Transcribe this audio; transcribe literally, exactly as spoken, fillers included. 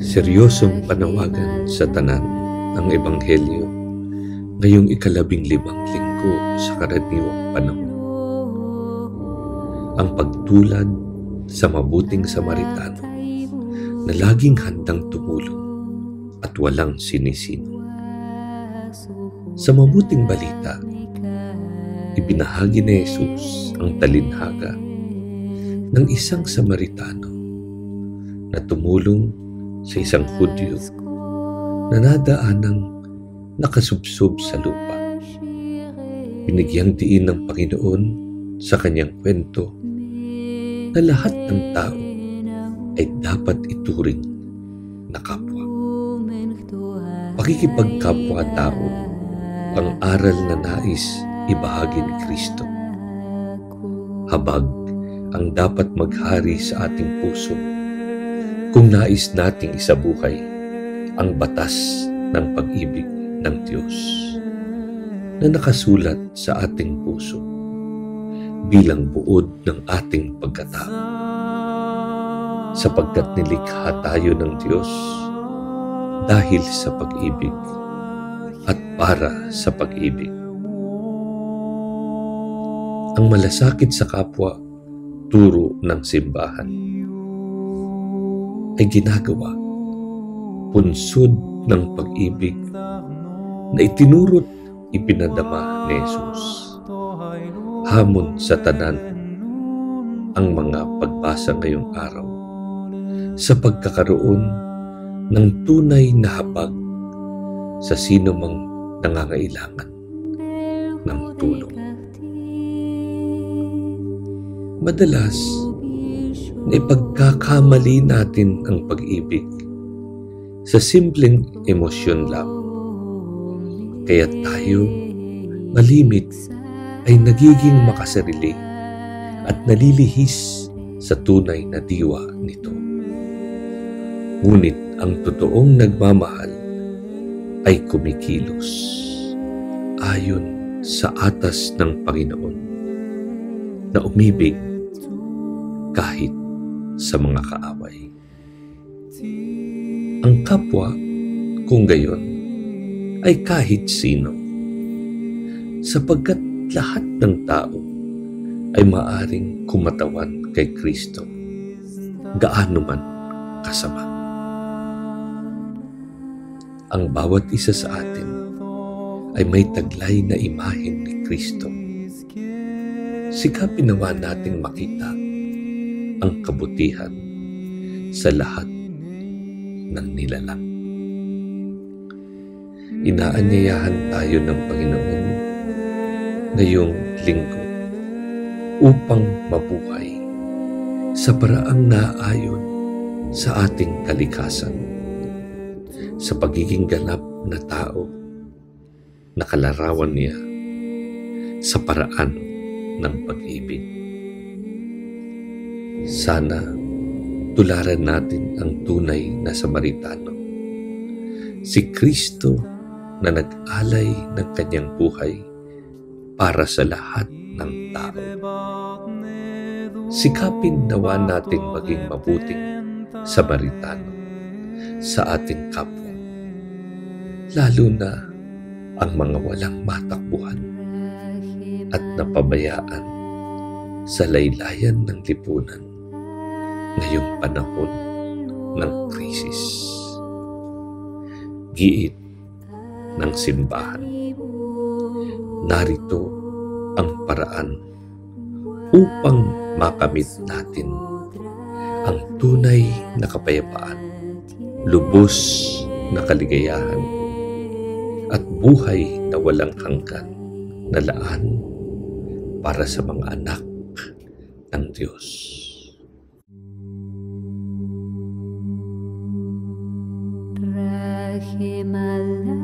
Seryosong panawagan sa tanan ang Ebanghelyo ngayong ikalabing limang linggo sa karaniwang panahon. Ang pagtulad sa mabuting Samaritano na laging handang tumulong at walang sinisino. Sa mabuting balita, ibinahagi ni Jesus ang talinhaga ng isang Samaritano na tumulong sa isang Hudyo na nadaanang nakasubsob sa lupa. Binigyang diin ng Panginoon sa kanyang kwento na lahat ng tao ay dapat ituring na kapwa. Pakikipagkapwa-tao ang aral na nais ibahagi ni Kristo. Habag ang dapat maghari sa ating puso kung nais nating isabuhay ang batas ng pag-ibig ng Diyos na nakasulat sa ating puso bilang buod ng ating pagkatao. Sapagkat nilikha tayo ng Diyos dahil sa pag-ibig at para sa pag-ibig. Ang malasakit sa kapwa, turo ng simbahan, ay ginagawa punsod ng pag-ibig na itinuro't ipinadama ni Jesus. Hamon sa tanan ang mga pagbasa ngayong araw sa pagkakaroon ng tunay na habag sa sino mang nangangailangan ng tulong. Madalas, naipagkakamali natin ang pag-ibig sa simpleng emosyon lang. Kaya tayo, malimit, ay nagiging makasarili at nalilihis sa tunay na diwa nito. Ngunit ang totoong nagmamahal ay kumikilos ayon sa atas ng Panginoon na umibig kahit sa mga kaaway. Ang kapwa, kung gayon, ay kahit sino, sapagkat lahat ng tao ay maaring kumatawan kay Kristo, gaano man kasama. Ang bawat isa sa atin ay may taglay na imahen ni Kristo. Sikapin nawa nating makita ang kabutihan sa lahat ng nilalang. Inaanyayahan tayo ng Panginoon ngayong linggo upang mabuhay sa paraang naayon sa ating kalikasan, sa pagiging ganap na tao na kalarawan niya sa paraan ng pag-ibig. Sana tularan natin ang tunay na Samaritano, si Kristo na nag-alay ng kanyang buhay para sa lahat ng tao. Sikapin nawa nating maging mabuting Samaritano sa ating kapwa, lalo na ang mga walang matakbuhan at napabayaan sa laylayan ng lipunan ngayong panahon ng krisis. Giit ng simbahan. Narito ang paraan upang makamit natin ang tunay na kapayapaan, lubos na kaligayahan, at buhay na walang hanggan na laan para sa mga anak ng Diyos. Rahimala